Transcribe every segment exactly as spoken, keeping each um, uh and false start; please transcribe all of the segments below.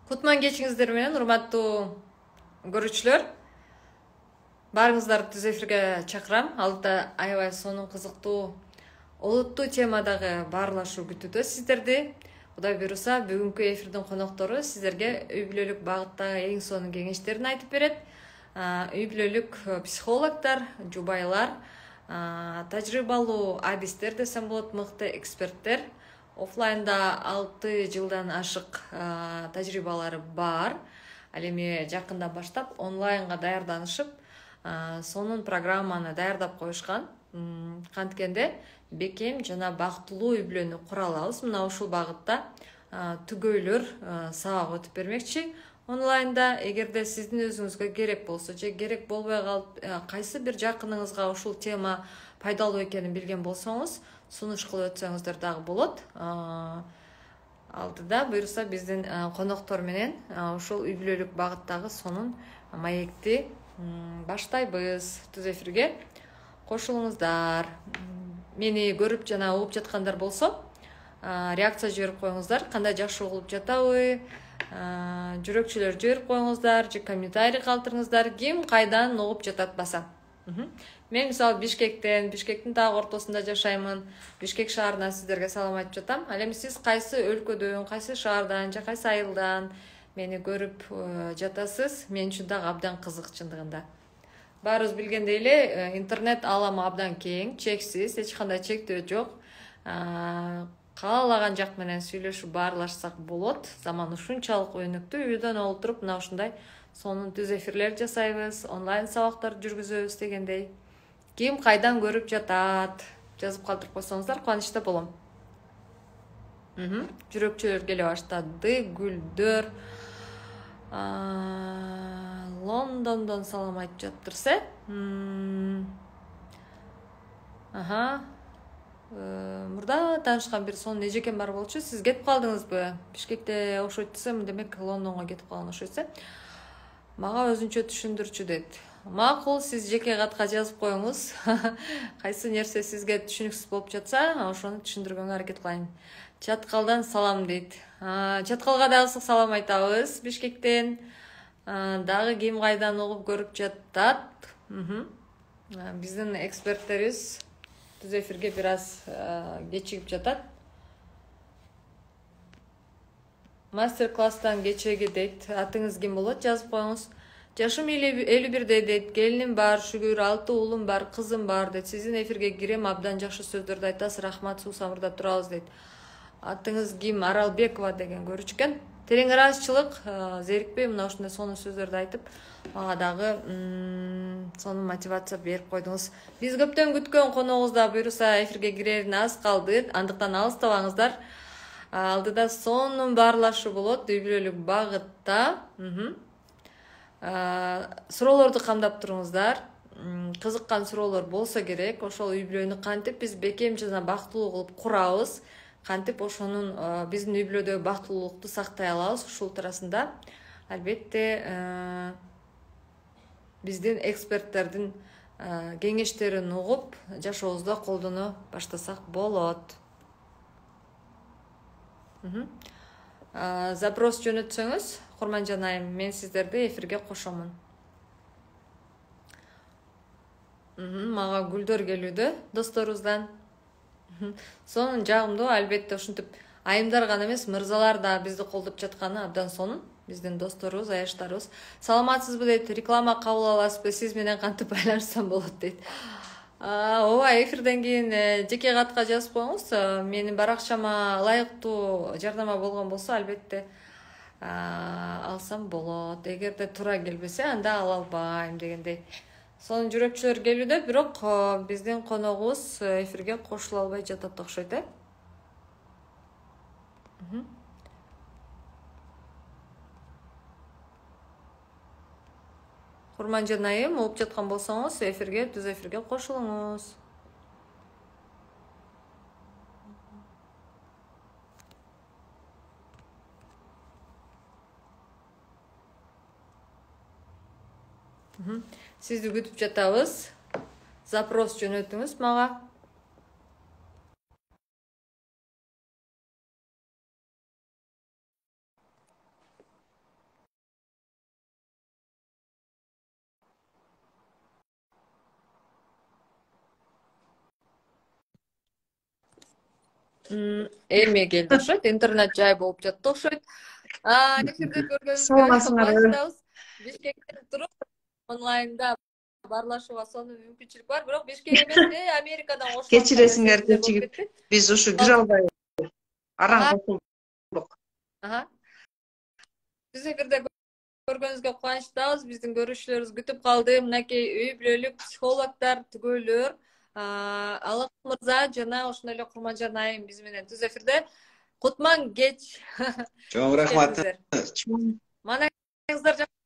Кутман кечиңиздер менен, урматтуу көрүүчүлөр. Баарыңыздарды түз эфирге чакырам. Алда аябай сонун кызыктуу олуттуу темадагы баарлашуу күтүүдө сиздерди. Кудай буйруса, бүгүнкү эфирдин коноктору сиздерге үй бүлөлүк багыттагы эң сонун кеңештерин айтып берет. Үй бүлөлүк психологдор, жубайлар, тажрыйбалуу адистер десем болот, мыкты эксперттер. Оффлайнда алты жылдан ашык тажрыйбалары бар. Ал эми жакында баштап онлайнга даярданышып, сонун программаны даярдап коюшкан. Канткенде бекем жана бактылуу үй бүлөнү кура алабыз. Мына ушул багытта түгөйлөр сабак өтүп бермекчи. Онлайнда эгерде сиздин өзүңүзгө керек болсо же керек болбой калып, кайсы бир жакыныңызга ушул тема пайдалуу экенин билген болсоңуз, сунуш кылып өтсөңүздөр дагы болот. Алдыда буйруса биздин коноктор менен ушул үй бүлөлүк багыттагы сонун маекти баштайбыз. Түз эфирге кошулуңуздар. Мени көрүп жана угуп жаткандар болсо, реакция жиберип коюңуздар. Кандай жакшы угулуп жатабы? Жүрөкчөлөр жиберип коюңуздар же комментарий калтырыңыздар. Ким кайдан угуп жатат баса? Мен мисалы Бишкектен, Бишкектин дагы ортосунда жашаймын. Бишкек шаарынан сиздерге салам айтып жатам. Ал эми сиз кайсы өлкөдөн, кайсы шаардан же кайсы айылдан мени көрүп жатасыз? Мен үчүн дагы абдан кызык чындыгында. Баарыбыз билгендей эле, интернет ааламы абдан кең, чексиз, эч кандай чектөө жок. Каалаган жак менен сүйлөшүп баарлашсак болот. Заман ушунчалык өнүктү. Үйдөн олтуруп мына ушундай сонун түз эфирлер жасайбыз, онлайн сабактар жүргүзөбүз дегендей. Ким кайдан көрүп жатат? Жазып калтырып койсоңуздар кубанычта болом. Жүрөкчөлөр келе баштады. Гүлдөр Лондондон салам айтып жатырсы. Аха. Мурда таанышкан бир сонун эжекем бар болчу. Сиз кетип калдыңызбы? Бишкекте окшойт десем, демек Лондонго кетип калган окшойт. Мага өзүнчө түшүндүрчү дейт. Макул, сиз жеке катка жазып коюңуз. Кайсы нерсе сизге түшүнүксүз болуп жатса, ошону түшүндүргөнгө аракет кылайын. Чаткалдан салам дейт. Чаткалга дагы салам айтабыз. Бишкектен дагы ким кайдан угуп көрүп жатат? Биздин эксперттерибиз түз эфирге бир аз кечигип жатат. Мастер-класстан кечеги дейт. Атыңыз ким болот? Жазып коюңуз. Жашым элүү бирде дейт. Келиним бар, шүгүр, алты уулум бар, кызым бар дейт. Сиздин эфирге кирем, абдан жакшы сөздөрдү айтасыз. Рахмат, суусамырда турабыз дейт. Атыңыз ким? Аралбекова деген көрүчкөн. Терең ыраазычылык, зерикпей мына ушундай сонун сөздөрдү айтып, мага дагы сонун мотивация берип койдуңуз. Биз көптөн күткөн коногубуз да буйруса эфирге кирерине аз калды. Андыктан алыстабаңыздар. Алдыда сонун баарлашуу болот үй бүлөлүк багытта. Суроолорду камдап туруңуздар. Кызыккан суроолор болсо керек. Ошол үй бүлөнү кантип биз бекем жана бактылуу кылып курабыз? Кантип ошонун биздин үй бүлөдөгү бактылуулукту сактай алабыз? Ушул туурасында албетте биздин эксперттердин кеңештерин угуп, жашообузда колдоно баштасак болот. Запрос жөнөтсөңүз, Курманжан айым, мен сиздерди эфирге кошомун. Мага гүлдөр келүүдө досторубуздан. Сонун, жагымдуу, албетте ушинтип айымдар гана эмес, мырзалар да бизди колдоп жатканы абдан сонун. Биздин досторубуз, аяштарыбыз. Саламатсызбы дейт, реклама кабыл аласызбы, сиз менен кантип байланышсам болот дейт. Ооба, эфирден кийин жеке катка жазып коюңуз. Менин баракчама ылайыктуу жардама болгон болсо, албетте алсам болот. Эгерде туура келбесе, анда ала албайм дегендей. Сонун жүрөкчөлөр келүүдө, бирок биздин коногубуз эфирге кошула албай жатат окшойт, э? Курманжан айым, угуп жаткан болсоңуз, эфирге, түз эфирге кошулуңуз. Сизди күтүп жатабыз. Запрос жөнөтүңүз мага. эми келди окшойт, интернет жай болуп жатты окшойт. Эфирде көргөнүңүзгө Саламатсыңарбы? кубанычтабыз. Бишкектен туруп онлайнда баарлашууга сонун мүмкүнчүлүк бар, бирок Бишкек эмес, Америкадан кошулган Кечиресиңер, маселелер болуп кечигип. кетти. Биз ушу кире албай араң Ага, кошулдук. ага. Биз эфирде көргөнүңүзгө кубанычтабыз. Биздин көрүшүлөрүбүз күтүп калды. Мынакей үй бүлөлүк психологдор, түгөйлөр, Алак мырза жана ошондой эле Курманжан айым биз менен түз эфирде. Кутман кеч. Чоң Хош рахмат. келиңиздер. Маанайыңыздар жакшы.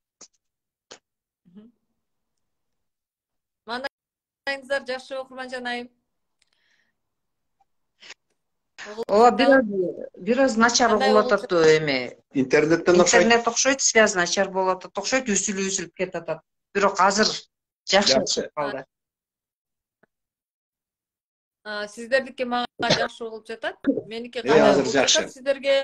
Маанайыңыздар жакшыбы, Курманжан айым? Ооба, бир аз бир аз начар Кандай угулуп угулуп атат эми. Интернеттен окшойт. Интернет окшойт, связь начар болуп атат окшойт, үзүлүп-үзүлүп кетип атат. Бирок азыр жакшы Жакшы. чыгып калды. Сиздердики мага жакшы угулуп жатат. Меники Э, кандай азыр угулуп жакшы. жатат? Сиздерге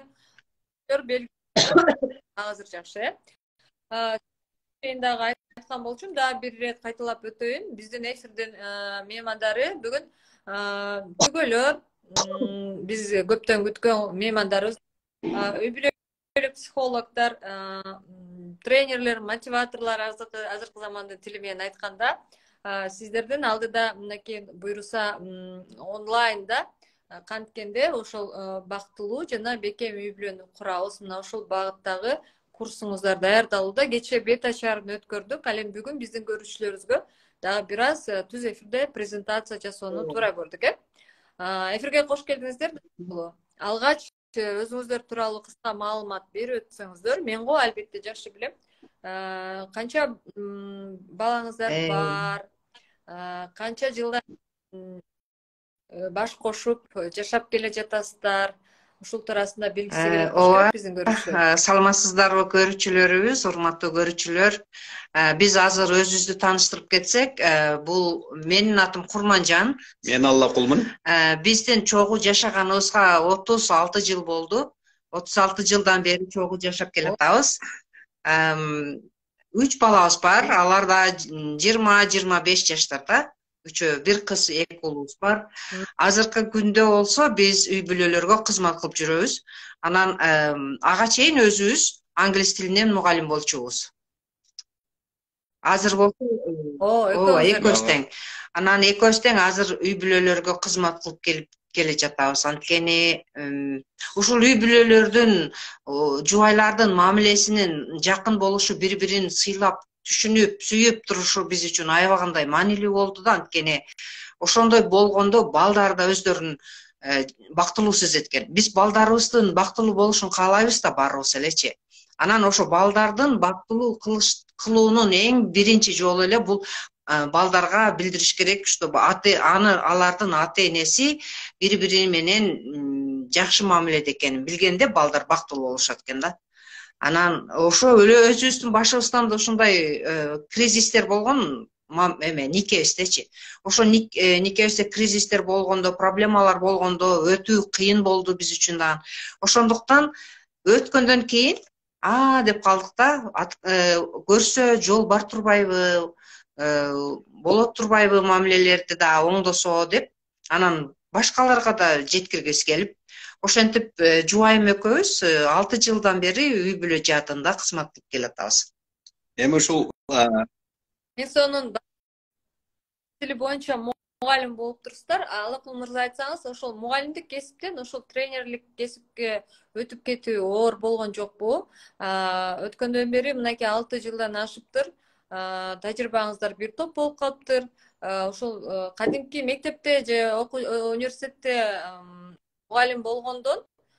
азыр жакшы, э? Мен дагы айткан болчумун, дагы бир ирет кайталап өтөйүн. Биздин эфирдин меймандары бүгүн түгөйлөр, биз көптөн күткөн меймандарыбыз, үй бүлөлүк психологдор, тренерлер, мотиваторлор, азыркы замандын тили менен айтканда, сиздердин алдыда мынакей буйруса онлайнда канткенде ошол бактылуу жана бекем үй бүлөнү курабыз. Мына ошол багыттагы курсуңуздар даярдалууда. Кечээ бета чыгарууну өткөрдүк. Ал эми бүгүн биздин көрүүчүлөрүбүзгө дагы бир аз түз эфирде презентация жасоону туура көрдүк, э? Эфирге кош келдиңиздер. Алгач өзүңүздөр тууралуу кыска маалымат берип өтсөңүздөр. Мен го албетте жакшы билем. Канча балаңыздар бар? Канча жылдан баш кошуп жашап келе жатасыздар? Ушул туурасында билгиси келет болуш биздин көрүүчүлөр. Саламатсыздарбы көрүүчүлөрүбүз, урматтуу көрүүчүлөр. Биз азыр өзүбүздү тааныштырып кетсек, бул менин атым Курманжан. Мен Аллакулмун. Биздин чогуу жашаганыбызга отуз алты жыл болду. отуз алты жылдан бери чогуу жашап келатабыз. Үч балабыз бар. Алар да жыйырма жыйырма беш жаштарда. Үчөө, бир кыз, эки уулубуз бар. Азыркы күндө болсо биз үй бүлөлөргө кызмат кылып жүрөбүз. Анан ага чейин өзүбүз англис тилинен мугалим болчубуз. Азыр болсо, ооба, экөөбүз тең. Анан экөөбүз тең азыр үй бүлөлөргө кызмат кылып келип келе жатабыз. Анткени ушул үй бүлөлөрдүн, жубайлардын мамилесинин жакын болушу, бири-бирин сыйлап, түшүнүп, сүйүп турушу биз үчүн аябагандай маанилүү болду да. Анткени ошондой болгондо балдар да өздөрүн бактылуу сезеткен. Биз балдарыбыздын бактылуу болушун каалайбыз да баарыбыз элечи. Анан ошо балдардын бактылуу кылуунун эң биринчи жолу эле бул балдарга билдириш керек, что аны алардын ата-энеси бири-бири менен жакшы мамиледе экенин билгенде балдар бактылуу болушат экен да. Анан ошо эле өзүбүздүн башыбыздан да ушундай кризистер болгон, эме никебиздечи. Ошо никебизде кризистер болгондо, проблемалар болгондо өтүү кыйын болду биз үчүн да. Ошондуктан өткөндөн кийин а деп калдык да, көрсө жол бар турбайбы, болот турбайбы мамилелерди да оңдосо деп, анан башкаларга да жеткиргибиз келип, ошентип жубайым экөөбүз алты жылдан бери үй бүлө жаатында кызмат кылып келатабыз. Эми ушул мен сонун тили боюнча мугалим болуп турсуздар. Алакул мырза, айтсаңыз, ошол мугалимдик кесиптен ошол тренерлик кесипке өтүп кетүү оор болгон жокпу? Өткөндөн бери мынакей алты жылдан ашыптыр. Тажрыйбаңыздар бир топ болуп калыптыр. Ошол кадимки мектепте же университетте мугалим болгондон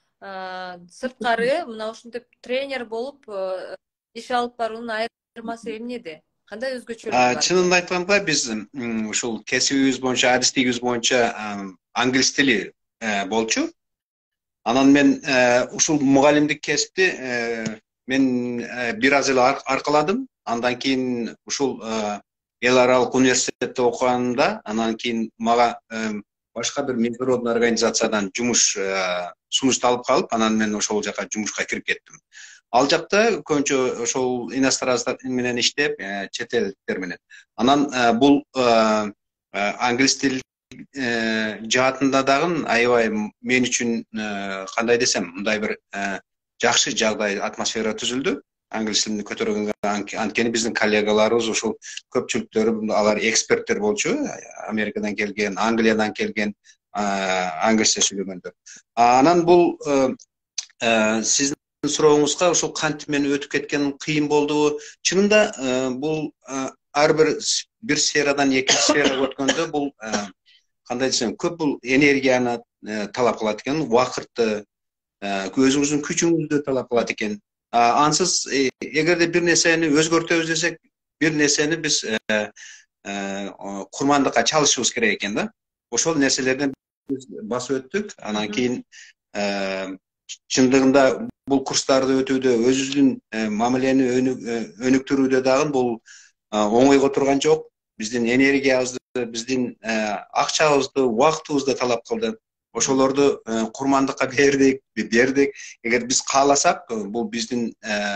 сырткары мына ушинтип тренер болуп иш алып баруунун айырмасы эмнеде? Кандай өзгөчөлүк бар? Чынын айтканда биз ушул кесибибиз боюнча, адистигибиз боюнча англис тили болчу. Анан мен ушул мугалимдик кесипти мен бир аз эле аркаладым. Андан кийин ушул эл аралык университетте окуганда, анан кийин мага башка бир международный организациядан жумуш сунуш алып калып, анан мен ошол жака жумушка кирип кеттим. Ал жакта көбүнчө ошол иностранцтар менен иштеп, чет элдиктер менен. Анан бул англис тил жаатында дагы аябай мен үчүн кандай десем, мындай бир жакшы жагдай, атмосфера түзүлдү. Англис тилин көтөргөнгө, анткени биздин коллегаларыбыз ушул көпчүлүктөрү алар эксперттер болчу, Америкадан келген, Англиядан келген, англисче сүйлөгөндөр. Анан бул сиздин сурооңузга ушул кантип мен өтүп кеткен кыйын болду. Чынында бул ар бир бир сферадан экинчи сферага өткөндө бул кандай десем, көп бул энергияны талап кылат экен, убакытты, өзүңүздүн күчүңүздү талап кылат экен. Ансыз эгерде бир нерсени өзгөртөбүз десек, бир нерсени биз курмандыкка чалышыбыз керек экен да. Ошол нерселерден биз басып өттүк. Анан кийин чындыгында бул курстарды өтүүдө, өзүбүздүн мамилени өнүктүрүүдө дагы бул оңойго турган жок. Биздин энергиябызды, биздин акчабызды, убактыбызды талап кылды. Ошолорду курмандыкка бердик, бердик. Эгер биз кааласак, бул биздин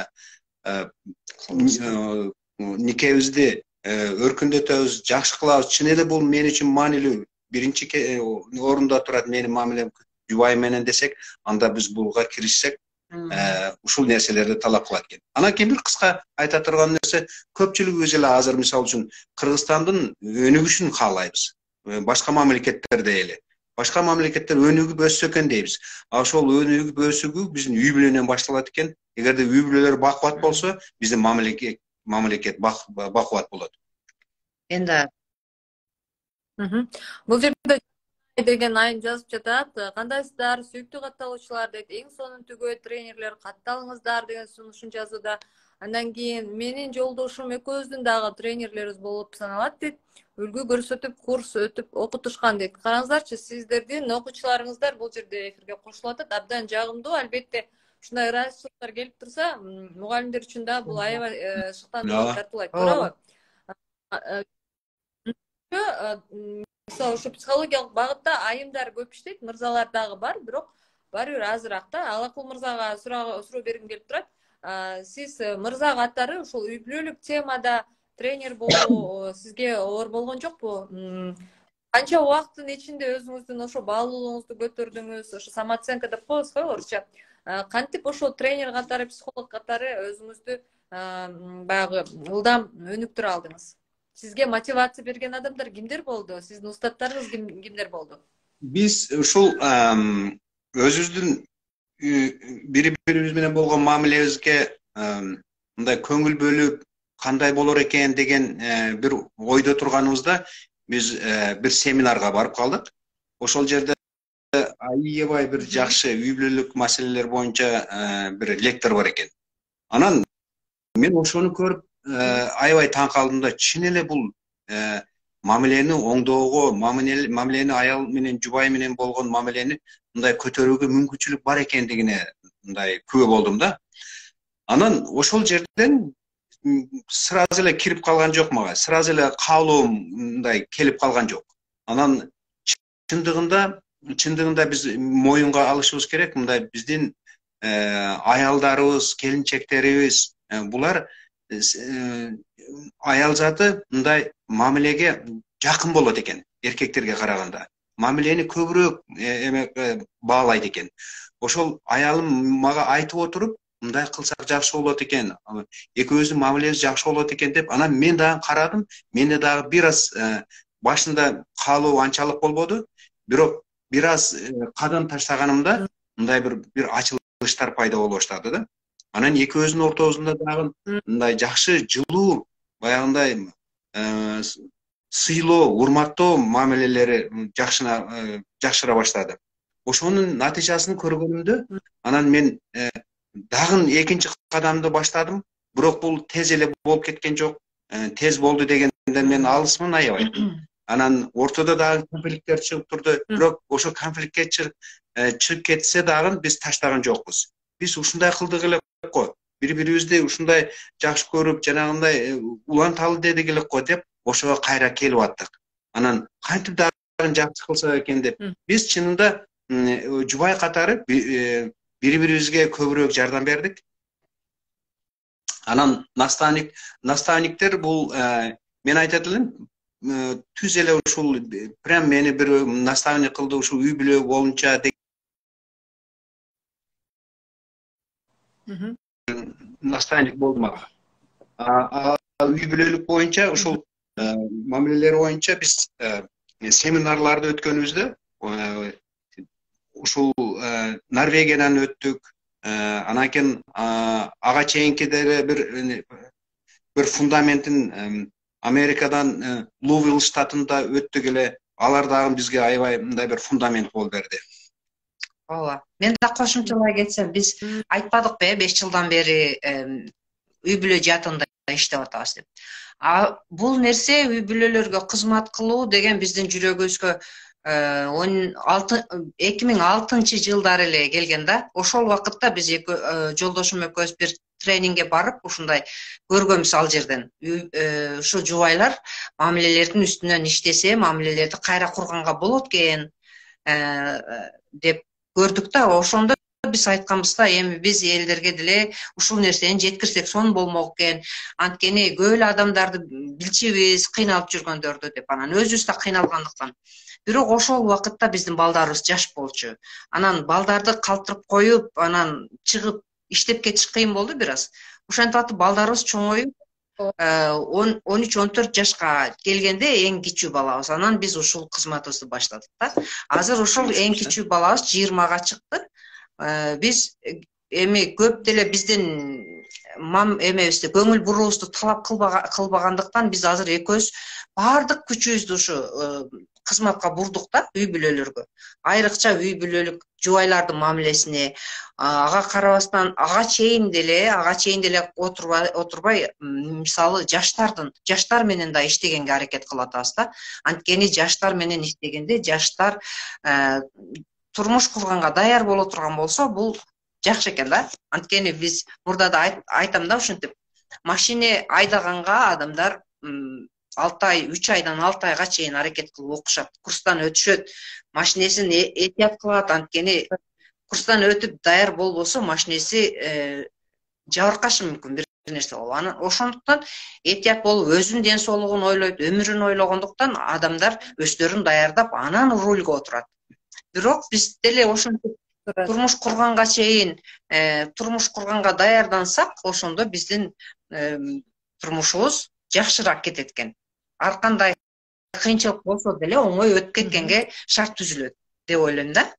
никебизди өркүндөтөбүз, жакшы кылабыз. Чын эле бул мен үчүн маанилүү. Биринчи орунда турат менин мамилем жубайым менен десек, анда биз буга киришсек, ушул нерселерди талап кылат экен. Анан кийин бир кыска айта турган нерсе, көпчүлүгүбүз эле азыр мисалы үчүн Кыргызстандын өнүгүшүн каалайбыз. Башка мамлекеттерде эле. Башка мамлекеттер өнүгүп өссө экен дейбиз. Ошол өнүгүп өсүүгө биздин үй бүлөнөн башталат экен. Эгерде үй бүлөлөр бакубат болсо, биздин мамлекет мамлекет бакубат болот. Энди бул жерде деген айым жазып жатат. Кандайсыздар, сүйүктүү катталуучулар дейт. Эң сонун-түгө тренерлер катталыңыздар деген сунушун жазууда. Андан кийин менин жолдошум экөөбүздүн дагы тренерлерибиз болуп саналат дейт. Үлгү көрсөтүп, курс өтүп, окутушкан дейт. Караңыздарчы, сиздердин окуучуларыңыздар бул жерде эфирге кошулуп атат. Абдан жагымдуу. Албетте, ушундай ыраазычылыктар келип турса, мугалимдер үчүн да бул аябай шыктандырууга тартуулайт, туурабы? Ошо психологиялык багытта айымдар көп иштейт, мырзалар дагы бар, бирок баары бир азыраак да. Алакул мырзага суроо бергим келип турат. Сиз мырза катары ушул үй бүлөлүк темада тренер болуу сизге оор болгон жокпу? Канча убакыттын ичинде өзүңүздүн ошо баалуулугуңузду көтөрдүңүз? Ошо самооценка деп коебуз го орусча. Кантип ошо тренер катары, психолог катары өзүңүздү баягы ылдам өнүктүрө алдыңыз? Сизге мотивация берген адамдар кимдер болду? Сиздин устаттарыңыз кимдер болду? Биз ушул өзүбүздүн бири-бирибиз менен болгон мамилебизге мындай көңүл бөлүп, кандай болор экен деген бир ойдо турганыбызда биз бир семинарга барып калдык. Ошол жерде аябай бир жакшы үй бүлөлүк маселелер боюнча бир лектор бар экен. Анан мен ошону көрүп аябай таң калдым да, чын эле бул мамилени оңдоого, мамилени аял менен, жубай менен болгон мамилени мындай көтөрүүгө мүмкүнчүлүк бар экендигине мындай күбө болдум да. Анан ошол жерден сразу эле кирип калган жок мага, сразу эле каалоом мындай келип калган жок. Анан чындыгында, чындыгында биз моюнга алышыбыз керек, мындай биздин аялдарыбыз, келинчектерибиз, булар аял заты мындай мамилеге жакын болот экен, эркектерге караганда. Мамилени көбүрөөк эме баалайт экен. Ошол аялым мага айтып отуруп, мындай кылсак жакшы болот экен, экөөбүздүн мамилебиз жакшы болот экен деп, анан мен дагы карадым. Менде дагы бир аз башында каалоо анчалык болбоду, бирок бир аз кадам таштаганымда мындай бир бир ачылыштар пайда боло баштады да. Анан экөөбүздүн ортобузда дагы мындай жакшы, жылуу, баягындай сыйлоо, урматтоо мамилелери жакшыра баштады. Ошонун натыйжасын көргөнүмдө, анан мен дагы экинчи кадамды баштадым. Бирок бул тез эле болуп кеткен жок. Тез болду дегенден мен алысмын аябай. Анан ортодо дагы конфликттер чыгып турду. Бирок ошо конфликтке чыгып кетсе дагы биз таштаган жокпуз. Биз ушундай кылдык элек го. Бири-бирибизди ушундай жакшы көрүп, жанагындай уланталы дедик элек го деп, ошого кайра келип аттык. Анан кантип дагы жакшы кылсак экен деп, биз чынында жубай катары бири-бирибизге көбүрөөк жардам бердик. Анан наставник, наставниктер бул мен айтат элем, түз эле ушул прям мени бир наставник кылды, ушул үй бүлө боюнча наставник болду мага. Үй бүлөлүк боюнча ушул мамилелер боюнча биз семинарларды өткөнүбүздө ушул Норвегиядан өттүк. Анан кийин ага чейинки деле бир бир фундаментин Америкадан Лувил штатында өттүк эле. Алар дагы бизге аябай мындай бир фундамент болуп берди. Ооба. Мен да кошумчалай кетсем, биз айтпадыкпы, беш жылдан бери үй бүлө жаатында иштеп атабыз деп. А бул нерсе үй бүлөлөргө кызмат кылуу деген биздин жүрөгүбүзгө эки миң алтынчы жылдары эле келген да. Ошол убакытта биз жолдошум экөөбүз бир тренингге барып, ушундай көргөнбүз ал жерден. Ушу жубайлар мамилелердин үстүнөн иштесе, мамилелерди кайра курганга болот экен деп көрдүк да. Ошондо биз айтканбыз да, эми биз элдерге деле ушул нерсени жеткирсек сонун болмок экен. Анткени көп эле адамдарды билчүбүз, кыйналып жүргөндөрдү деп. Анан өзүбүз да кыйналгандыктан. Бирок ошол убакытта биздин балдарыбыз жаш болчу. Анан балдарды калтырып коюп, анан чыгып иштеп кетиш кыйын болду бир аз. Ошентип атып балдарыбыз чоңоюп, он үч он төрт жашка келгенде эң кичүү балабыз. Анан биз ушул кызматыбызды баштадык да. Азыр ушул эң кичүү балабыз жыйырмага чыкты. Биз эми көп деле биздин мам эмебизди, көңүл буруубузду талап кылбагандыктан биз азыр экөөбүз баардык күчүбүздү ушу кызматка бурдук да, үй бүлөлөргө. Айрыкча үй бүлөлүк жубайлардын мамилесине, ага карабастан, ага чейин деле, ага чейин деле отурбай, мисалы жаштардын, жаштар менен да иштегенге аракет кылып атабыз да. Анткени жаштар менен иштегенде жаштар турмуш курганга даяр боло турган болсо, бул жакшы экен да. Анткени биз мурда да айтам да, ушинтип машине айдаганга адамдар алты ай, үч айдан алты айга чейин аракет кылып окушат, курстан өтүшөт, машинесин этият кылат. Анткени курстан өтүп даяр болбосо машинеси жабыркашы мүмкүн, бир нерсе болуп. Анан ошондуктан этият болуп, өзүнүн ден соолугун ойлойт, өмүрүн ойлогондуктан адамдар өздөрүн даярдап, анан рульга отурат. Бирок биз деле ошентип турмуш курганга чейин, турмуш курганга даярдансак, ошондо биздин турмушубуз жакшыраак кетет экен. Ар кандай кыйынчылык болсо деле оңой өтүп кеткенге шарт түзүлөт деп ойлойм да.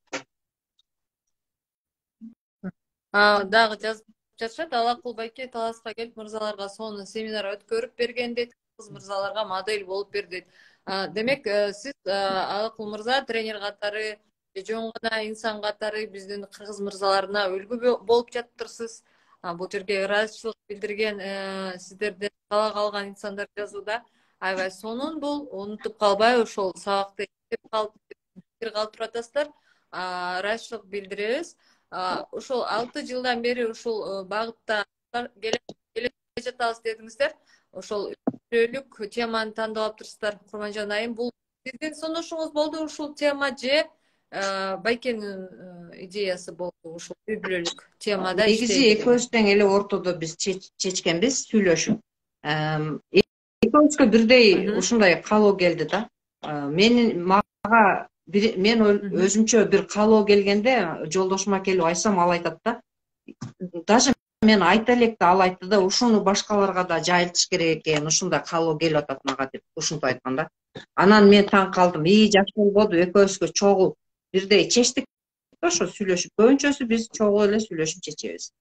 Дагы жазып жатышат, Алакул байке Таласка келип мырзаларга сонун семинар өткөрүп берген дейт, кыз мырзаларга модель болуп берди дейт. Демек, сиз Алакул мырза тренер катары, жон гана инсан катары биздин кыргыз мырзаларына үлгү болуп жатыптырсыз. Бул жерге ыраазычылык билдирген сиздерден сабак алган инсандар жазууда. Аябай сонун бул, унутуп калбай ошол сабакты эстеп калып пикир калтырып атасыздар. Ыраазычылык билдиребиз. Ушул алты жылдан бери ушул багытта келе жатабыз дедиңиздер. Ошол үй-бүлөлүк теманы тандап алыптырсыздар, Курманжан айым. Бул сиздин сунушуңуз болду ушул тема же байкенин идеясы болду ушул үй бүлөлүк темада? Негизи экөөбүз тең эле ортодо биз чечкенбиз, сүйлөшүп. Экөөбүзгө бирдей ушундай каалоо келди да. Менин мага мен өзүмчө бир каалоо келгенде жолдошума келип айтсам, ал айтат да. Даже мен айта электе, ал айтты да, ушуну башкаларга да жайылтыш керек экен, ушундай каалоо келип атат мага деп ушинтип айткан да. Анан мен таң калдым. И жакшы болбоду, экөөбүзгө чогуу бирдей чечтик ошо сүйлөшүп. Көбүнчөсү биз чогуу эле сүйлөшүп чечебиз.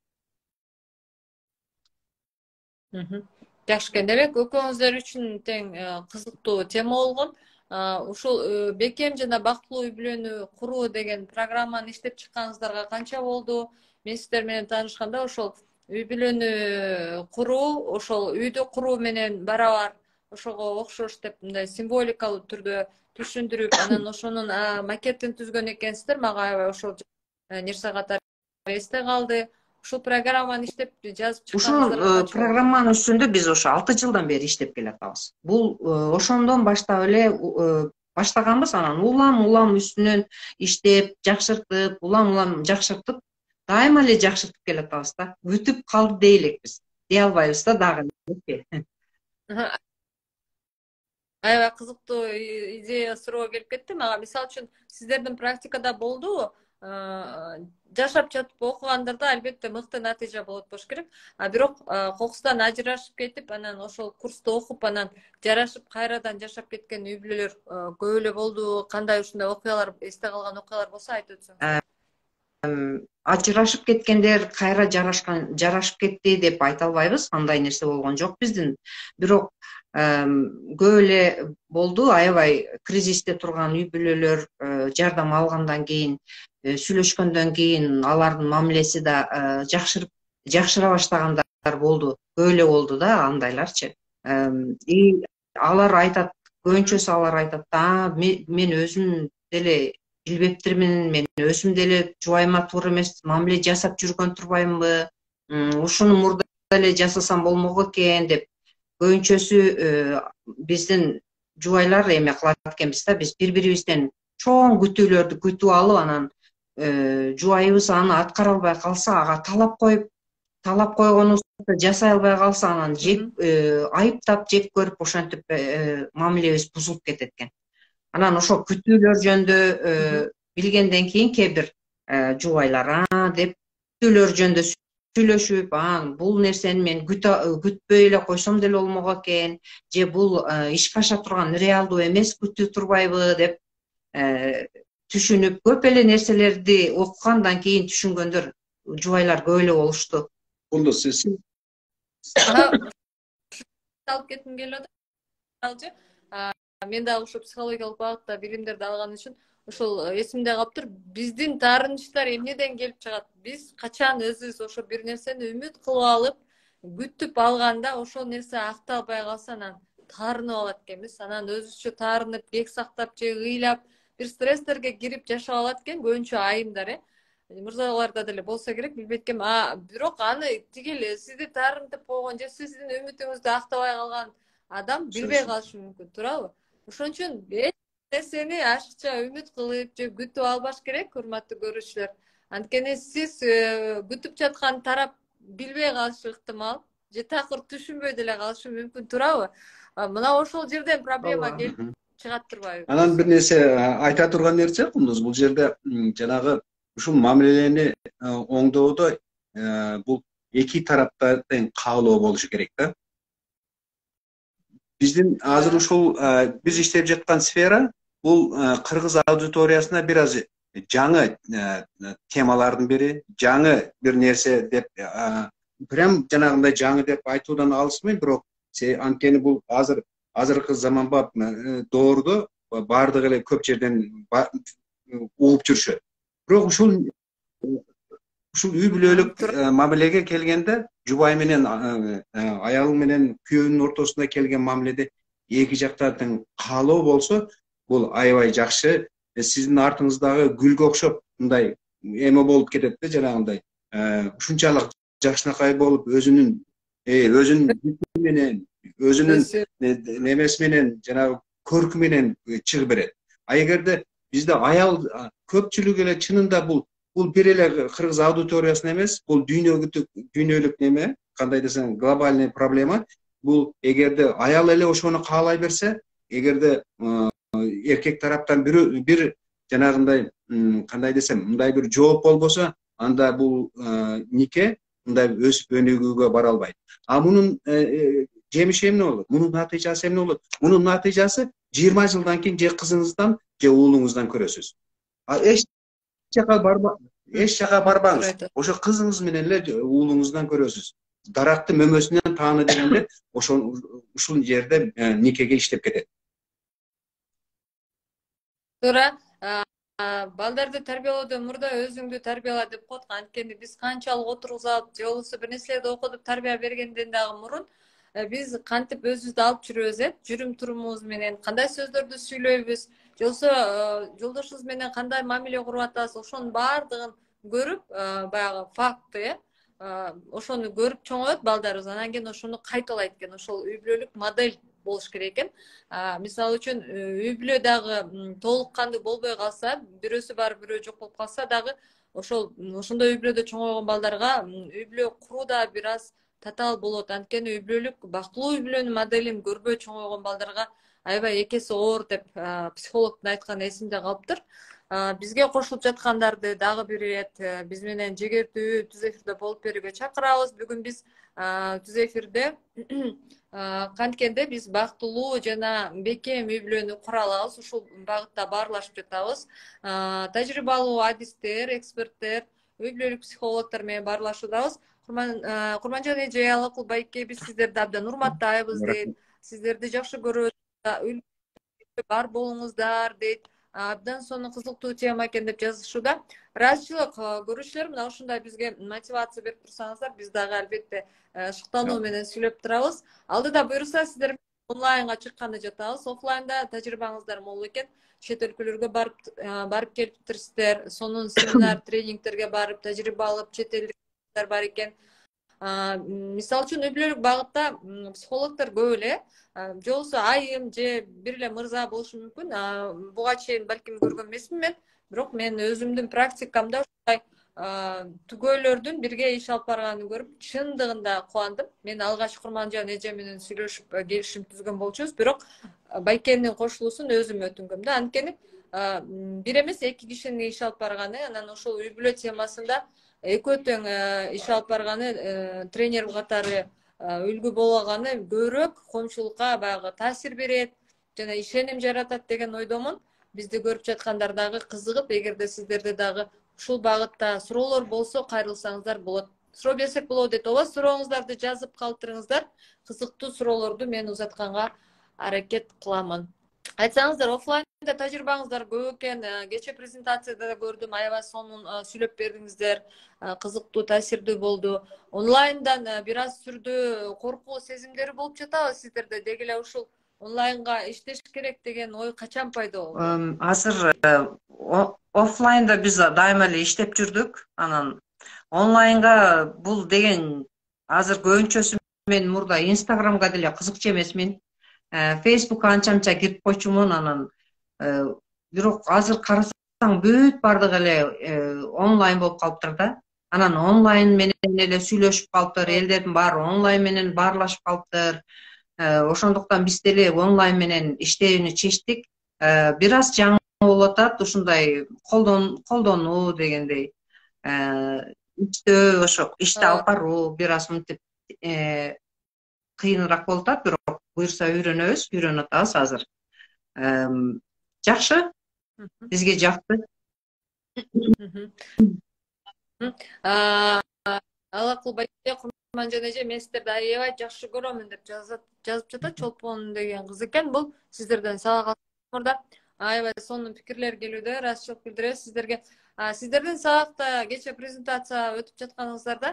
Жакшы экен. Демек, экөөңүздөр үчүн тең кызыктуу тема болгон. Ушул бекем жана бактылуу үй бүлөнү куруу деген программаны иштеп чыкканыңыздарга канча болду? Мен сиздер менен таанышканда ошол үй бүлөнү куруу, ошол үйдү куруу менен барабар, ошого окшош деп мындай символикалуу түрдө түшүндүрүп, анан ошонун макетин түзгөн экенсиздер. Мага аябай ошол нерсе катары эсте калды. Ушул программаны иштеп жазып чыкканыңыздарга. Ушул программанын үстүндө биз ошо алты жылдан бери иштеп келатабыз. Бул ошондон баштап эле баштаганбыз, анан улам улам үстүнөн иштеп, жакшыртып, улам улам жакшыртып, дайыма эле жакшыртып келатабыз да. Бүтүп калды дей элекпиз. Дей албайбыз да дагы. аябай кызыктуу идея суроо келип кетти мага. Мисалы үчүн сиздердин практикада болдубу? Жашап жатып окугандарда албетте мыкты натыйжа болот болуш керек. А бирок кокустан ажырашып кетип, анан ошол курсту окуп, анан жарашып кайрадан жашап кеткен үй бүлөлөр көп эле болду. Кандай ушундай окуялар, эсте калган окуялар болсо айтып өтсөңүз. Ажырашып кеткендер кайра жарашкан жарашып кетти деп айта албайбыз. Андай нерсе болгон жок биздин. Бирок көп эле болду, аябай кризисте турган үй бүлөлөр жардам алгандан кийин, сүйлөшкөндөн кийин алардын мамилеси да жакшырып жакшыра баштагандар болду. Көп эле болду да андайларчы. И алар айтат, көбүнчөсү алар айтат, "А, мен өзүм деле билбептирмин, мен өзүм деле жубайыма туура эмес мамиле жасап жүргөн турбаймынбы? Ушуну мурда эле жасасам болмок экен" деп. Көбүнчөсү биздин жубайлар эме кылат экенбиз да, биз бири-бирибизден чоң күтүүлөрдү күтүп алып, анан жубайыбыз аны аткара албай калса, ага талап коюп, талап койгонубузду жасай албай калса, анан жек айыптап, жек көрүп, ошентип мамилебиз бузулуп кетет экен. Анан ошо күтүүлөр жөнүндө билгенден кийин кээ бир жубайлар а деп күтүүлөр жөнүндө сүйлөшүп, а бул нерсени мен күтпөй эле койсом деле болмок экен, же бул ишке аша турган реалдуу эмес, күтүү турбайбы деп түшүнүп, көп эле нерселерди окугандан кийин түшүнгөндөр жубайлар көп эле болушту. Бунду сиз алып кетким келип атат. Мен дагы ушул психологиялык багытта билимдерди алган үчүн ошол эсимде калыптыр. Биздин таарынычтар эмнеден келип чыгат? Биз качан өзүбүз ошо бир нерсени үмүт кылып алып, күтүп алганда ошол нерсе акталбай калса, анан таарынып алат экенбиз. Анан өзүбүзчө таарынып, кек сактап же ыйлап, бир стресстерге кирип жашап алат экен көбүнчө айымдар, э. Мырзаларда деле болсо керек, билбейт экенмин. А бирок аны тигил сизди таарынтып койгон же сиздин үмүтүңүздү актабай калган адам билбей калышы мүмкүн, туурабы? Ошон үчүн эч нерсени ашыкча үмүт кылып же күтүп албаш керек, урматтуу көрүүчүлөр. Анткени сиз күтүп жаткан тарап билбей калышы ыктымал, же такыр түшүнбөй деле калышы мүмкүн, туурабы? Мына ошол жерден проблема келип чыгат турбайбы? Анан бир нерсе айта турган нерсе Кундуз, бул жерде жанагы ушул мамилени оңдоодо бул эки тараптардын каалоо болушу керек да. Биздин азыр ушул биз иштеп жаткан сфера бул кыргыз аудиториясына бир аз жаңы темалардын бири, жаңы бир нерсе деп прям жанагындай жаңы деп айтуудан алысмын, бирок анткени бул азыр азыркы заманбап доордо баардыгы эле көп жерден угуп жүрүшөт. Бирок ушул ушул үй бүлөлүк мамилеге келгенде, жубай менен аялы менен күйөөнүн ортосунда келген мамиледе эки жактардын каалоо болсо, бул аябай жакшы. Сиздин артыңыздагы гүлгө окшоп мындай эме болуп кетет да, жанагындай ушунчалык жакшынакай болуп, өзүнүн өзүнүн менен, өзүнүн немеси менен, жанагы көркү менен чыгып берет. А эгерде бизде аял көпчүлүк эле чынында бул бул бир эле кыргыз аудиториясына эмес, бул дүйнөгү дүйнөлүк неме, кандай десең, глобальный проблема. Бул эгерде аял эле ошону каалай берсе, эгерде эркек тараптан бир бир жанагындай кандай десем, мындай бир жооп болбосо, анда бул нике мындай өсүп өнүгүүгө бара албайт. А мунун жемиши эмне болот? Мунун натыйжасы эмне болот? Мунун натыйжасы жыйырма жылдан кийин же кызыңыздан, же уулуңуздан көрөсүз. А эч жака барба, эч жака барбаңыз. Ошо кызыңыз менен эле уулуңуздан көрөсүз. Даракты мөмөсүнөн тааны дегенде, ошол ушул жерде никеге иштеп кетет. Туура. Балдарды тарбиялоодо мурда өзүңдү тарбияла деп коет. Анткени биз канчалык отургузап, же болбосо бир нерселерди окутуп тарбия бергенден дагы мурун биз кантип өзүбүздү алып жүрөбүз, э, жүрүм турумубуз менен, кандай сөздөрдү сүйлөйбүз, же болбосо жолдошубуз менен кандай мамиле куруп атабыз, ошонун баардыгын көрүп, баягы факты, э, ошону көрүп чоңоет балдарыбыз. Анан кийин ошону кайталайт экен. Ошол үй бүлөлүк модель болуш керек экен. Мисалы үчүн үй бүлө дагы толук кандуу болбой калса, бирөөсү бар, бирөө жок болуп калса дагы, ошол ошондой үй бүлөдө чоңойгон балдарга үй бүлө куруу да бир аз татаал болот. Анткени үй бүлөлүк бактылуу үй бүлөнүн моделин көрбөй чоңойгон балдарга аябай экеси оор деп психологдун айтканы эсимде калыптыр. Бизге кошулуп жаткандарды дагы бир ирет биз менен жегердүү түз эфирде болуп берүүгө чакырабыз. Бүгүн биз түз эфирде канткенде биз бактылуу жана бекем үй бүлөнү кура алабыз, ушул багытта баарлашып жатабыз. Тажрыйбалуу адистер, эксперттер, үй бүлөлүк психологдор менен баарлашуудабыз. Курманжан эже, Алакул байке, биз сиздерди абдан урматтайбыз дейт. Сиздерди жакшы көрөбүз, бар болуңуздар дейт. Абдан сонун кызыктуу тема экен деп жазышууда. Ыраазычылык көрүүчүлөр, мына ушундай бизге мотивация берип турсаңыздар, биз дагы албетте шыктануу менен сүйлөп турабыз. Алдыда буюрса сиздер онлайнга чыкканы жатабыз. Оффлайнда тажрыйбаңыздар мол экен. Чет өлкөлөргө барып барып келиптирсиздер. Сонун семинар, тренингтерге барып тажрыйба алып, чет элдиктер бар экен. Мисалы үчүн үй бүлөлүк багытта психологдор көп эле, же болбосо айым же бир эле мырза болушу мүмкүн. Буга чейин балким көргөн эмесмин мен, бирок мен өзүмдүн практикамда ушундай түгөйлөрдүн бирге иш алып барганын көрүп чындыгында кубандым. Мен алгач Курманжан эже менен сүйлөшүп келишим түзгөн болчубуз, бирок байкенин кошулуусун өзүм өтүнгөм да. Анткени бир эмес эки кишинин иш алып барганы, анан ошол үй бүлө темасында экөө тең иш алып барганы, тренер катары үлгү болгону көбүрөөк коомчулукка баягы таасир берет жана ишеним жаратат деген ойдомун. Бизди көрүп жаткандар дагы кызыгып, эгерде сиздерде дагы ушул багытта суроолор болсо кайрылсаңыздар болот. Суроо берсек болот дейт. Ооба, сурооңуздарды жазып калтырыңыздар. Кызыктуу суроолорду мен узатканга аракет кыламын. Айтсаңыздар, оффлайнда тажрыйбаңыздар көп экен. Кече презентацияда да көрдүм, аябай сонун сүйлөп бердиңиздер. Кызыктуу, таасирдүү болду. Онлайндан бир аз түрдө коркуу сезимдери болуп жатабы сиздерде? Деги эле ушул онлайнга иштеш керек деген ой качан пайда болду? Азыр оффлайнда биз дайыма эле иштеп жүрдүк. Анан онлайнга бул деген азыр көбүнчөсү мен мурда Инстаграмга деле кызыкчу эмесмин. Фейсбукка анча-мынча кирип койчумун, анан бирок азыр карасаң бүт бардыгы эле онлайн болуп калыптыр да. Анан онлайн менен эле сүйлөшүп калыптыр, элдердин баары онлайн менен баарлашып калыптыр. Ошондуктан биз деле онлайн менен иштөөнү чечтик. Бир аз жаңы болуп атат, ушундай колдонуу дегендей. Иштөө, ошо ишти алып баруу бир аз мынтип кыйыныраак болуп атат, бирок буюрса үйрөнөбүз, үйрөнүп атабыз азыр. Жакшы, бизге жакты. Алакул байке, Курманжан эже, мен сиздерди аябай жакшы көрөмүн деп жазып жатат. Чолпон деген кыз экен. Бул сиздерден сага калса аябай сонун пикирлер келүүдө, ыраазычылык билдиребиз сиздерге. Сиздердин сабакта кече презентация өтүп жатканыңыздарда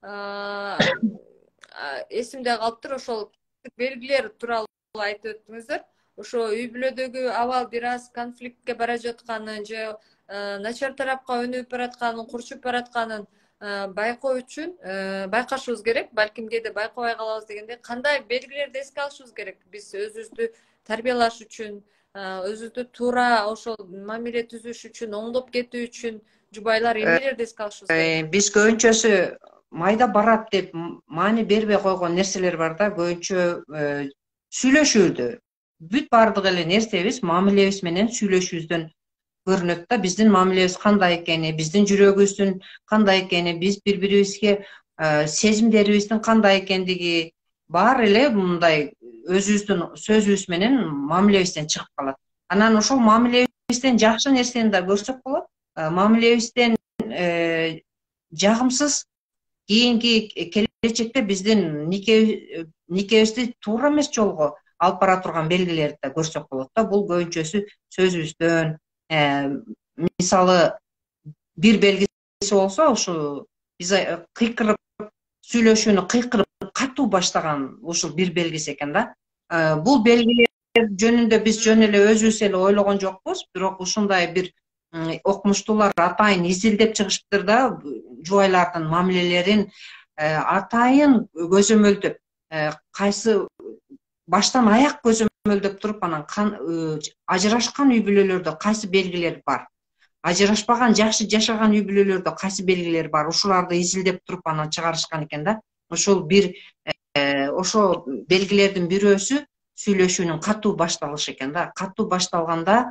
эсимде калыптыр, ошол белгилер тууралуу айтып өттүңүздөр. Ошо үй бүлөдөгү абал бир аз конфликтке бара жатканын же начар тарапка өнүгүп баратканын, курчуп баратканын байкоо үчүн байкашыбыз керек. Балким кээде байкабай калабыз дегенде, кандай белгилерди эске алышыбыз керек? Биз өзүбүздү тарбиялаш үчүн, өзүбүздү туура ошол мамиле түзүш үчүн, оңдоп кетүү үчүн жубайлар эмнелерди эске алышыбыз керек? Биз көбүнчөсү майда барат деп маани бербей койгон нерселер бар да. Көбүнчө сүйлөшүүдө бүт бардык эле нерсебиз мамилебиз менен сүйлөшүүбүздөн көрүнөт да. Биздин мамилебиз кандай экени, биздин жүрөгүбүздүн кандай экени, биз бири бирибизге сезимдерибиздин кандай экендиги баары эле мындай өзүбүздүн сөзүбүз менен мамилебизден чыгып калат. Анан ошол мамилебизден жакшы нерсени да көрсөк болот. Мамилебизден жагымсыз кийинки келечекте биздин никебизди туура эмес жолго алып бара турган белгилерди да көрсөк болот да. Бул көбүнчөсү сөзүбүздөн, мисалы бир белгиси болсо, ушу биз кыйкырып сүйлөшүүнү кыйкырып катуу баштаган ушул бир белгиси экен да. Бул белгилер жөнүндө биз жөн эле өзүбүз эле ойлогон жокпуз, бирок ушундай бир окумуштуулар атайын изилдеп чыгышыптыр да. Жубайлардын мамилелерин атайын көзөмөлдөп, кайсы баштан аяк көзөмөлдөп туруп, анан ажырашкан үй бүлөлөрдө кайсы белгилер бар, ажырашпаган жакшы жашаган үй бүлөлөрдө кайсы белгилер бар, ушуларды изилдеп туруп анан чыгарышкан экен да. Ошол бир ошо белгилердин бирөөсү сүйлөшүүнүн катуу башталышы экен да. Катуу башталганда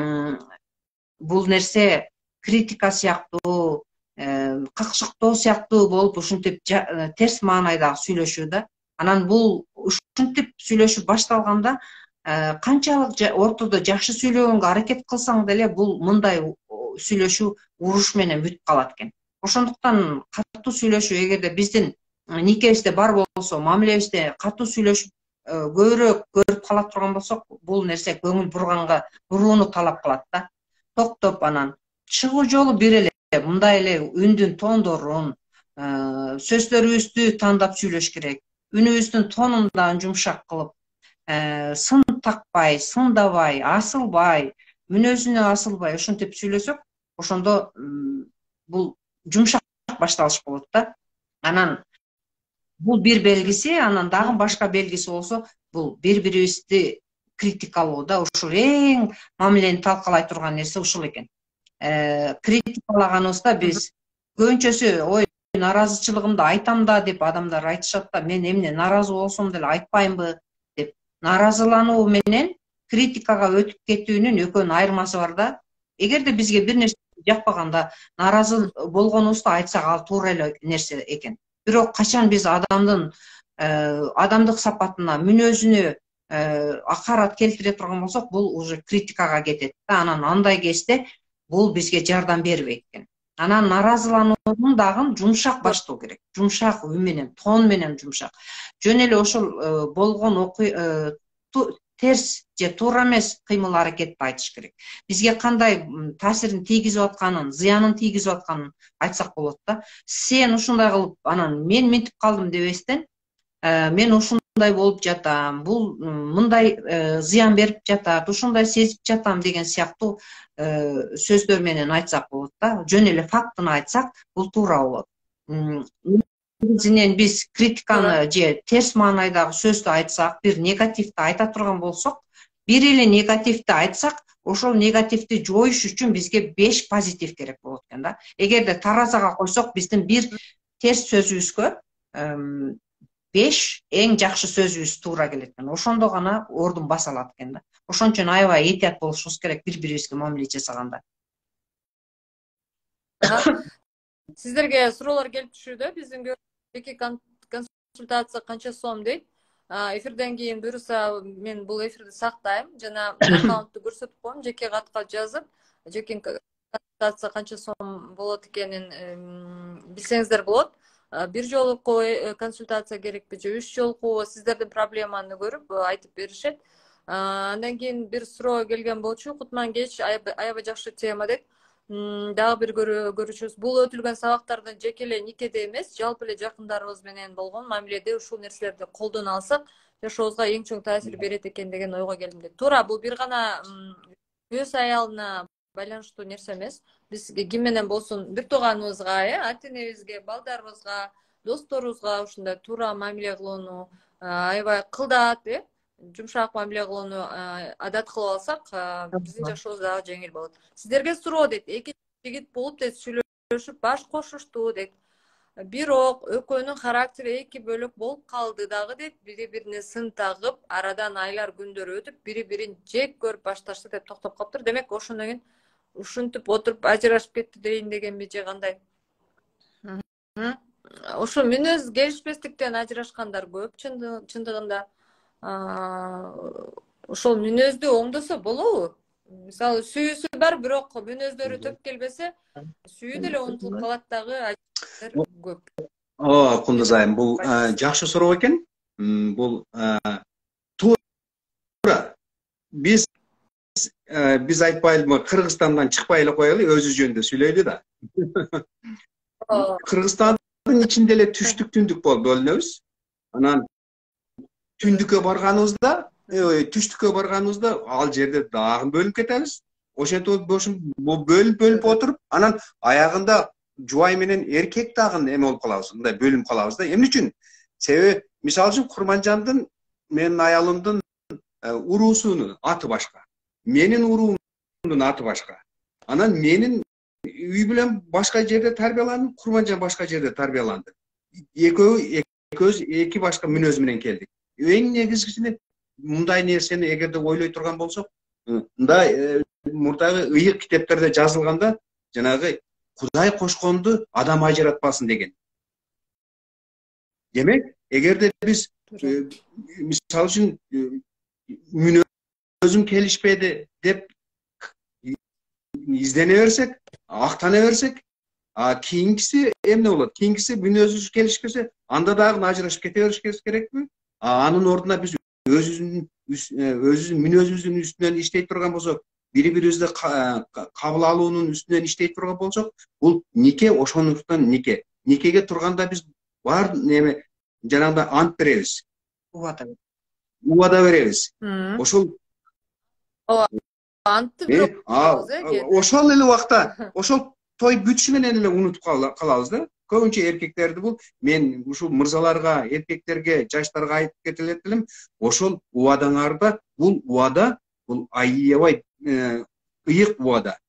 бул нерсе критика сыяктуу, какшыктоо сыяктуу болуп ушинтип терс маанайдагы сүйлөшүү да. Анан бул ушинтип сүйлөшүү башталганда канчалык ортодо жакшы сүйлөгөнгө аракет кылсаң деле бул мындай сүйлөшүү уруш менен бүтүп калат экен. Ошондуктан катуу сүйлөшүү эгерде биздин никебизде бар болсо, мамилебизде катуу сүйлөшүп көбүрөөк көрүп кала турган болсок, бул нерсе көңүл бурганга бурууну талап кылат да. Токтоп анан чыгуу жолу бир эле, мындай эле үндүн тондорун, сөздөрүбүздү тандап сүйлөш керек. Үнүбүздүн тонун да жумшак кылып, сын такпай, сындабай, асылбай, мүнөзүнө асылбай ушинтип сүйлөсөк, ошондо бул жумшак башталыш болот да. Анан бул бир белгиси, анан дагы башка белгиси болсо, бул бири-бирибизди критикалоо да. Ушул эң мамилени талкалай турган нерсе ушул экен. Критикалаганыбызда биз көбүнчөсү ой наразычылыгымды айтам да деп адамдар айтышат да, мен эмне наразы болсом деле айтпаймынбы деп. Наразылануу менен критикага өтүп кетүүнүн экөөнүн айырмасы бар да. Эгерде бизге бир нерсе жакпаганда наразы болгонубузду айтсак, ал туура эле нерсе экен. Бирок качан биз адамдын адамдык сапатына, мүнөзүнө акарат келтире турган болсок, бул уже критикага кетет да. Анан андай кезде бул бизге жардам бербейт экен. Анан наразылануунун дагы жумшак баштоо керек. Жумшак үн менен, тон менен жумшак. Жөн эле ошол болгон терс же туура эмес кыймыл аракетти айтыш керек. Бизге кандай таасирин тийгизип атканын, зыянын тийгизип атканын айтсак болот да. Сен ушундай кылып, анан мен мынтип калдым дебестен, мен ушундай болуп жатам, бул мындай зыян берип жатат, ушундай сезип жатам деген сыяктуу сөздөр менен айтсак болот да. Жөн эле фактын айтсак, бул туура болот. Негизинен биз критиканы же терс маанайдагы сөздү айтсак, бир негативди айта турган болсок, бир эле негативди айтсак, ошол негативди жоюш үчүн бизге беш позитив керек болот экен да. Эгерде таразага койсок, биздин бир терс сөзүбүзгө беш эң жакшы сөзүбүз туура келет экен. Ошондо гана ордун баса алат экен да. Ошон үчүн аябай этият болушубуз керек бири-бирибизге мамиле жасаганда. Сиздерге суроолор келип түшүүдө, биздин жеке консультация канча сом дейт. Эфирден кийин буюрса мен бул эфирди сактайм жана аккаунтту көрсөтүп коем, жеке катка жазып, жеке консультация канча сом болот экенин билсеңиздер болот. Бир жолку консультация керекпи же үч жолку, сиздердин проблеманы көрүп айтып беришет. Андан кийин бир суроо келген болчу, Кутман кеч, аябай жакшы тема дейт. Дагы бир көрүүчүбүз, бул өтүлгөн сабактарды жеке эле никеде эмес, жалпы эле жакындарыбыз менен болгон мамиледе ушул нерселерди колдоно алсак, жашообузга эң чоң таасир берет экен деген ойго келдим дейт. Туура, бул бир гана өз аялына байланыштуу нерсе эмес. Биз ким менен болсун, бир тууганыбызга, э, ата-энебизге, балдарыбызга, досторубузга ушундай туура мамиле кылууну аябай кылдат, э, жумшак мамиле кылууну адат кылып алсак, биздин жашообуз дагы жеңил болот. Сиздерге суроо дейт, эки жигит болуп дейт, сүйлөшүп баш кошушту дейт. Бирок экөөнүн характери эки бөлөк болуп калды дагы дейт, бири-бирине сын тагып, арадан айлар күндөр өтүп, бири-бирин жек көрүп башташты деп токтоп калыптыр. Демек, ошондон кийин ушинтип отуруп ажырашып кетти дейин дегенби же кандай? Ошо мүнөз келишпестиктен ажырашкандар көп чындыгында. Ошол мүнөздү оңдосо болобу? Мисалы, сүйүүсү бар, бирок мүнөздөрү төп келбесе, сүйүү деле унутулуп калат дагы көп. О, Кундузайым, бул жакшы суроо экен. Бул туура. Биз биз айтпайлыбы, Кыргызстандан чыкпай эле коелу, өзү жөнүндө сүйлөйлү да. Кыргызстандын ичинде эле түштүк, түндүк болуп бөлүнөбүз. Анан түндүккө барганыбызда, түштүккө барганыбызда ал жерде дагы бөлүнүп кетебиз. Ошентип бөлүнүп-бөлүнүп отуруп, анан аягында жубай менен эркек дагы эме болуп калабыз, мындай бөлүнүп калабыз да. Эмне үчүн? Себеби, мисалы үчүн Курманжандын, менин аялымдын уруусунун аты башка. Менин уруумдун аты башка. Анан менин үй билен башка жерде тарбияландым, Курманжан башка жерде тарбияланды. Экөө экөөбүз эки башка мүнөз менен келдик. Эң негизгиси мындай нерсени эгерде ойлой турган болсок, мындай мурдагы ыйык китептерде жазылганда жанагы Кудай кошконду адам ажыратпасын деген. Демек, эгерде биз мисалы үчүн мүнөзүм келишпеди деп издене берсек, актана берсек, а кийинкиси эмне болот? Кийинкиси мүнөзүбүз келишпесе, анда дагы ажырашып кете беришибиз керекпи? Анын ордуна биз өзүбүздүн өзүбүздүн мүнөзүбүздүн үстүнөн иштей турган болсок, бири-бирибизди кабыл алуунун үстүнөн иштей турган болсок, бул нике ошондуктан нике. Никеге турганда биз бар неме жанагындай ант беребиз. Убада. Убада беребиз. Ошол антты бирок ошол эле убакта, ошол той бүтүшү менен эле унутуп калабыз да. Көбүнчө эркектерди бул мен ушул мырзаларга, эркектерге, жаштарга айтып кете элем, ошол убадаңарда бул убада, бул аябай ыйык убада.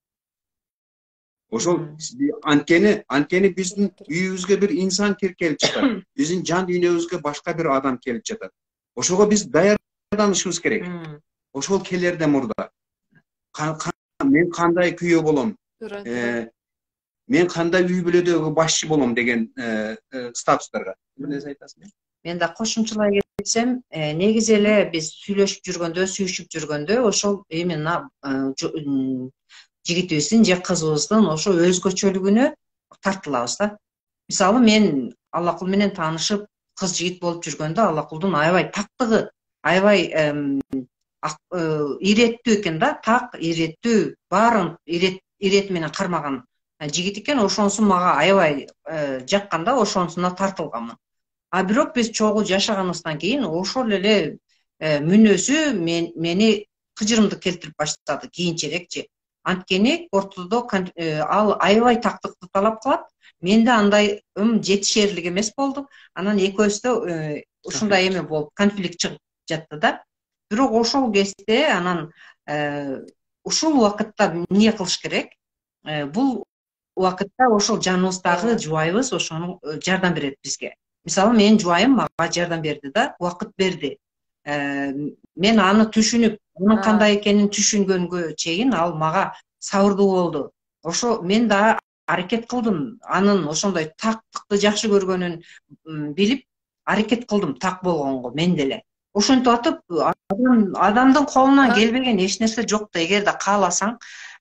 Ошол анткени анткени биздин үйүбүзгө бир инсан келип жатат. Биздин жан дүйнөбүзгө башка бир адам келип жатат. Ошого биз даярданышыбыз керек. Ошол келерден мурда мен кандай күйөө болом? Мен кандай үй бүлөдөгү башчы болом деген статустарга. Эмне айтасың? Мен да кошумчалай кетсем, негизи эле биз сүйлөшүп жүргөндө, сүйүшүп жүргөндө, ошол именно жигитибиздин же кызыбыздын ошо өзгөчөлүгүнө тартылабыз да. Мисалы мен Аллакул менен таанышып, кыз жигит болуп жүргөндө Аллакулдун аябай тактыгы, аябай иреттүү экен да, так, иреттүү, баарын ирет менен кармаган жигит экен, ошонусу мага аябай жаккан да, ошонусуна тартылганмын. А бирок биз чогуу жашаганыбыздан кийин ошол эле мүнөзү мени кыжырымды келтирип баштады кийинчерекчи. Анткени ортодо ал аябай тактыкты талап кылат. Менде андай жетишерлик эмес болду. Анан экөөбүздө ушундай эме болуп, конфликт чыгып жатты да. Бирок ошол кезде анан ушул убакытта эмне кылыш керек? Бул убакытта ошол жаныбыздагы жубайыбыз ошону жардам берет бизге. Мисалы менин жубайым мага жардам берди да, убакыт берди. Мен аны түшүнүп, анын кандай экенин түшүнгөнгө чейин ал мага сабырдуу болду. Ошо мен да аракет кылдым, анын ошондой тактыкты жакшы көргөнүн билип, аракет кылдым так болгонго мен деле. Ошентип атып, адамдын колунан келбеген эч нерсе жок да, эгерде кааласаң,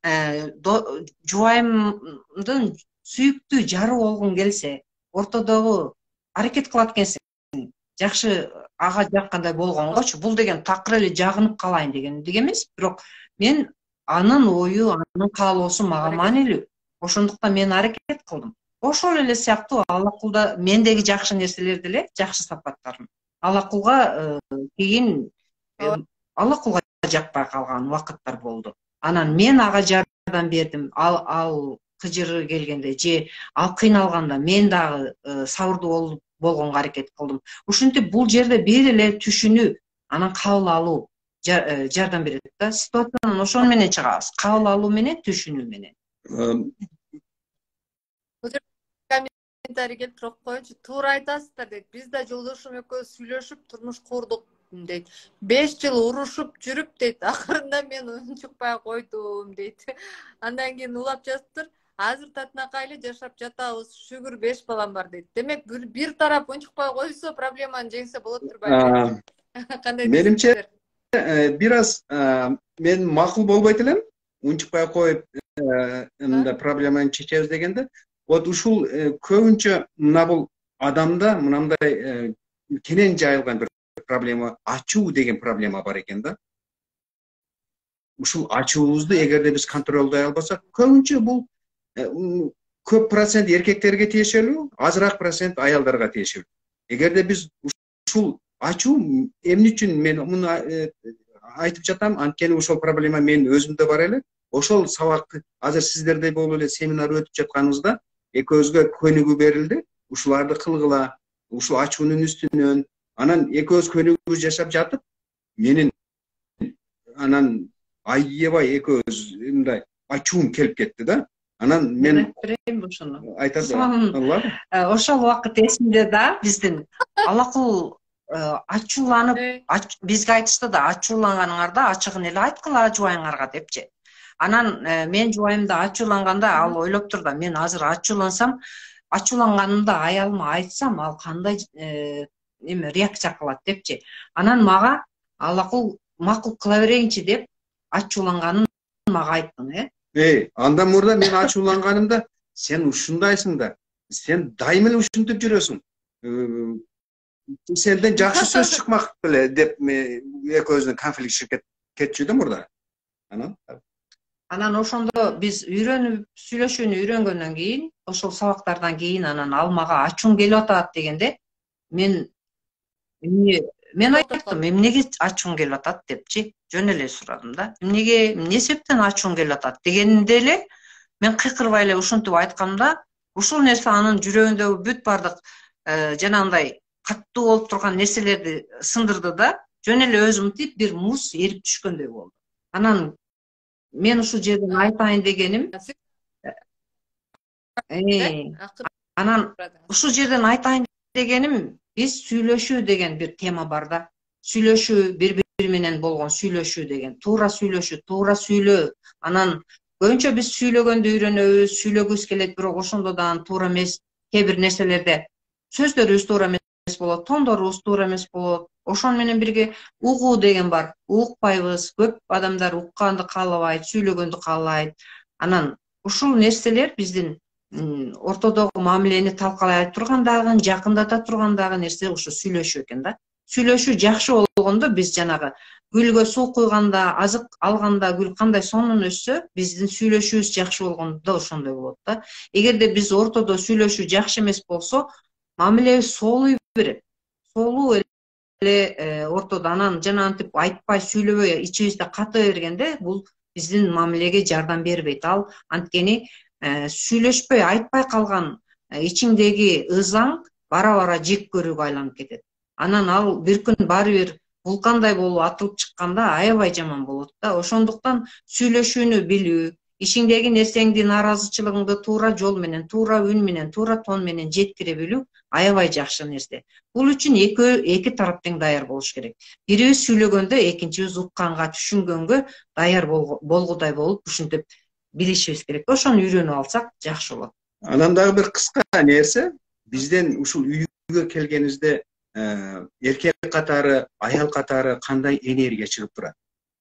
жубайымдын сүйүктүү жары болгуң келсе, ортодогу аракет кылат экенсиң, жакшы ага жаккандай болгонгочу, бул деген такыр эле жагынып калайын деген эмес, бирок мен анын ою, анын каалоосу мага маанилүү. Ошондуктан мен аракет кылдым. Ошол эле сыяктуу Аллакулда мендеги жакшы нерселерди эле, жакшы сапаттарын Аллакулга кийин Аллакулга жакпай калган убакыттар болду. Анан мен ага жардам бердим. Ал ал кыжыры келгенде же ал кыйналганда мен дагы сабырдуу болгонго аракет кылдым. Ушинтип бул жерде бир эле түшүнүү, анан кабыл алуу жардам берет да. Ситуациянан ошол менен чыгабыз. Кабыл алуу менен, түшүнүү менен. Комментарий келип туруп коюнчу. Туура айтасыздар дейт. Биз да жолдошум экөөбүз сүйлөшүп турмуш курдук дейт. беш жыл урушуп жүрүп дейт. Акырында мен унчукпай койдум дейт. Андан кийин улап жазыптыр. Азыр татынакай эле жашап жатабыз. Шүгүр беш балам бар дейт. Демек бир тарап унчукпай койсо, проблеманы жеңсе болот турбайбы? Кандай? Менимче бир аз мен макул болбойт элем. Унчукпай коюп мында проблеманы чечебиз дегенде. Вот ушул көбүнчө мына бул адамда мындай кенен жайылган бир проблема, ачуу деген проблема бар экен да. Ушул ачуубузду эгерде биз контролдой албасак, көбүнчө бул көп процент эркектерге тиешелүү, азыраак процент аялдарга тиешелүү. Эгерде биз ушул ачуу эмне үчүн мен муну айтып жатам, анткени ошол проблема мен өзүмдө бар эле. Ошол сабакты азыр сиздердей болуп эле семинар өтүп жатканыбызда экөөбүзгө көнүгүү берилди. Ушуларды кылгыла, ушул ачуунун үстүнөн, анан экөөбүз көнүгүү жашап жатып, менин анан аябай экөөбүз мындай ачуум келип кетти да. Анан мен айтасың. Ошол убакыт эсимде да, биздин Аллакул ачууланып, бизге айтышты да, ачууланганыңарда ачыгын эле айткыла жубайыңарга депчи. Анан мен жубайымда ачууланганда ал ойлоп тур да, мен азыр ачуулансам, ачууланганымда аялыма айтсам, ал кандай эме реакция кылат депчи. Анан мага алакул макул кыла берейинчи деп ачууланганын мага айттың, э? Эй, андан мурда мен ачууланганымда сен ушундайсың да, сен дайым эле ушинтип жүрөсүң. Сенден жакшы сөз чыкмак беле деп экөөбүздүн конфликт чыгып кетчү да мурда. Анан Анан ошондо биз үйрөнүп, сүйлөшүүнү үйрөнгөндөн кийин, ошол сабактардан кийин анан ал мага ачуум келип атат дегенде, мен мен айттым, эмнеге ачуум келип атат депчи, жөн эле сурадым да. Эмнеге, эмне себептен ачуум келип атат дегенде эле мен кыйкырбай эле ушинтип айтканда, ушул нерсе анын жүрөгүндөгү бүт бардык жанагындай каттуу болуп турган нерселерди сындырды да, жөн эле өзү мынтип бир муз эрип түшкөндөй болду. Анан мен ушул жерден айтайын дегеним, анан ушул жерден айтайын дегеним, биз сүйлөшүү деген бир тема бар да. Сүйлөшүү, бири-бири менен болгон сүйлөшүү деген, туура сүйлөшүү, туура сүйлөө. Анан көбүнчө биз сүйлөгөндү үйрөнөбүз, сүйлөгүбүз келет, бирок ошондо да туура эмес, кээ бир нерселерде сөздөрүбүз туура эмес болот, тондорубуз туура эмес болот. Ошон менен бирге угуу деген бар. Укпайбыз, көп адамдар укканды каалабайт, сүйлөгөндү каалайт. Анан ушул нерселер биздин ортодогу мамилени талкалай тургандагы, жакындата тургандагы нерсе ушу сүйлөшүү экен да. Сүйлөшүү жакшы болгондо биз жанагы гүлгө суу куйганда, азык алганда гүл кандай сонун өссө, биздин сүйлөшүүбүз жакшы болгондо ошондой болот да. Эгерде биз ортодо сүйлөшүү жакшы эмес болсо, мамилебиз соолуй берет. Соолуу эле ортодо анан жана антип айтпай, сүйлөбөй, ичибизде ката бергенде, бул биздин мамилеге жардам бербейт. Ал анткени сүйлөшпөй, айтпай калган ичиңдеги ызаң бара-бара жек көрүүгө айланып кетет. Анан ал бир күн баары бир вулкандай болуп атылып чыкканда аябай жаман болот да. Ошондуктан сүйлөшүүнү билүү, ишиңдеги нерсеңди, нааразычылыгыңды туура жол менен, туура үн менен, туура тон менен жеткире билүү аябай жакшы нерсе. Бул үчүн эки эки тарап тең даяр болуш керек. Бирибиз сүйлөгөндө экинчибиз укканга, түшүнгөнгө даяр болгудай болуп, ушинтип билишибиз керек. Ошону үйрөнүп алсак жакшы болот. Анан дагы бир кыска нерсе, бизден ушул үйгө келгенибизде эркек катары, аял катары кандай энергия чыгып турат?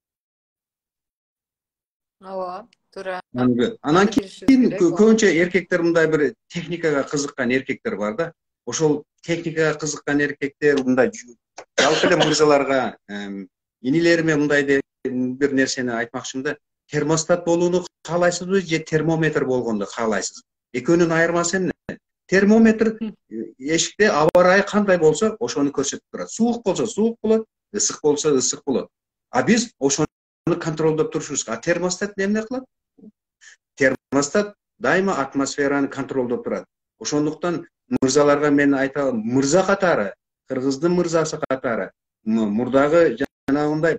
Ооба, туура. Анан кийин көбүнчө эркектер мындай бир техникага кызыккан эркектер бар да. Ошол техникага кызыккан эркектер мындай жалпы эле мырзаларга, инилериме мындай бир нерсени айтмакчымын да. Термостат болууну каалайсызбы же термометр болгонду каалайсызбы? Экөөнүн айырмасы эмне? Термометр эшикте аба ырайы кандай болсо, ошону көрсөтүп турат. Суук болсо суук болот, ысык болсо ысык болот. А биз ошону контролдоп турушубуз. А термостат эмне кылат? Термостат дайыма атмосфераны контролдоп турат. Ошондуктан мырзаларга мен айтам, мырза катары, кыргыздын мырзасы катары, мурдагы жанагындай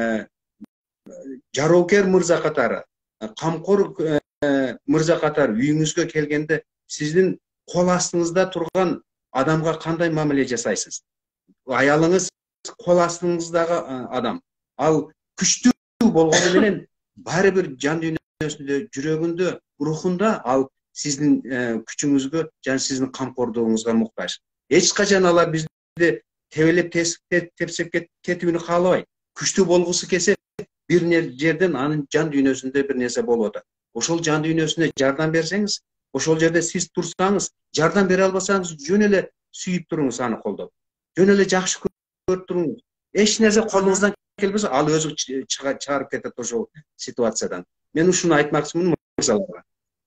жароокер мырза катары, камкор мырза катары үйүңүзгө келгенде сиздин кол астыңызда турган адамга кандай мамиле жасайсыз? Аялыңыз кол астыңыздагы адам. Ал күчтүү болгону менен баары бир жан дүйнөсүндө, жүрөгүндө, рухунда ал сиздин күчүңүзгө жана сиздин камкордугуңузга муктаж. Эч качан алар бизди тебелеп тепсеп кетүүнү каалабайт. Күчтүү болгусу келсе, бир жерден анын жан дүйнөсүндө бир нерсе болуп атат. Ошол жан дүйнөсүнө жардам берсеңиз, ошол жерде сиз турсаңыз, жардам бере албасаңыз, жөн эле сүйүп туруңуз аны колдоп. Жөн эле жакшы көрүп туруңуз. Эч нерсе колуңуздан келбесе, ал өзү чыгарып кетет ошол ситуациядан. Мен ушуну айтмакчымын мырзаларга.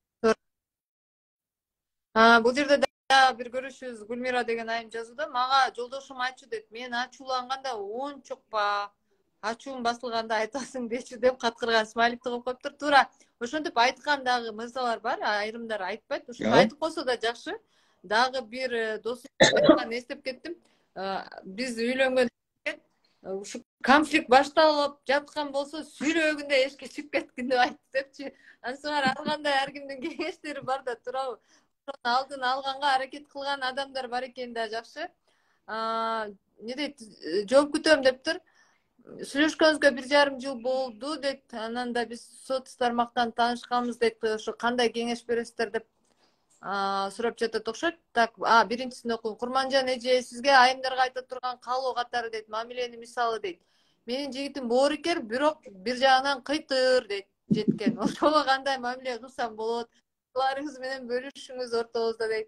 Бул жерде да бир көрүшүбүз Гүлмира деген айым жазууда, мага жолдошум айтчу дейт, мен ачууланганда ончукпа, ачуум басылганда айтасың дечи деп каткырган смайлик тыгып коюптур. Туура ошентип айткан дагы мырзалар бар, айрымдар айтпайт. Ушуну айтып койсо да жакшы. Дагы бир досум айткан эстеп кеттим. Биз үйлөнгөн ушу конфликт башталып жаткан болсо, сүйлөгүндө эшикке чыгып кеткин деп айтты депчи. Анысыңар ар кандай ар кимдин кеңештери бар да, туурабы? Алдын алганга аракет кылган адамдар бар экен да, жакшы. не дейт, жооп күтөм дептир. Сүйлөшкөнүбүзгө бир жарым жыл болду дейт. Анан да биз сот тармактан таанышканбыз дейт. Ошо кандай кеңеш бересиздер деп сурап жатат окшойт. Так, а биринчисин окуйм. Курманжан эже, сизге айымдарга айта турган каалоо катары дейт, мамилени мисалы дейт. Менин жигитим боорукер, бирок бир жагынан кыйтыр дейт жеткен. Ошого кандай мамиле кылсам болот? Буларыңыз менен бөлүшүңүз ортобузда дейт.